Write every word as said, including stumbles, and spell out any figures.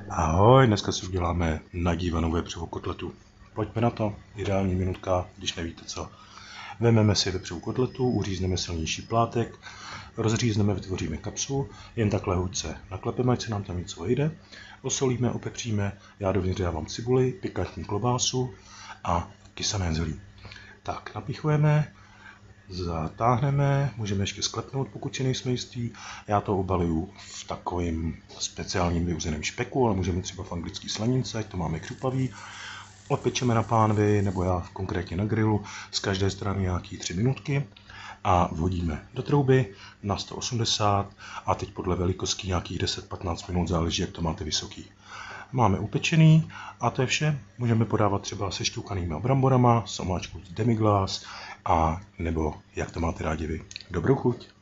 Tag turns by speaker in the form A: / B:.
A: Ahoj, dneska si uděláme nadívanou vepřovou kotletu. Pojďme na to, ideální minutka, když nevíte co. Vezmeme si vepřovou kotletu, uřízneme silnější plátek, rozřízneme, vytvoříme kapsu, jen takhle hůdce naklepeme, ať se nám tam něco vejde, osolíme, opepříme, já dovnitř dávám cibuli, pikantní klobásu a kysané zelí. Tak, napichujeme, zatáhneme, můžeme ještě sklepnout, pokud si nejsme jistý. Já to obaluju v takovém speciálním vyuzeném špeku, ale můžeme třeba v anglický slanince, ať to máme křupavý. Odpečeme na pánvi, nebo já konkrétně na grilu, z každé strany nějaký tři minutky a vhodíme do trouby na sto osmdesát a teď podle velikosti nějakých deset patnáct minut, záleží, jak to máte vysoký. Máme upečený a to je vše. Můžeme podávat třeba se šťoukanýma bramborama, s omáčkou demi-glace a nebo jak to máte rádi vy. Dobrou chuť!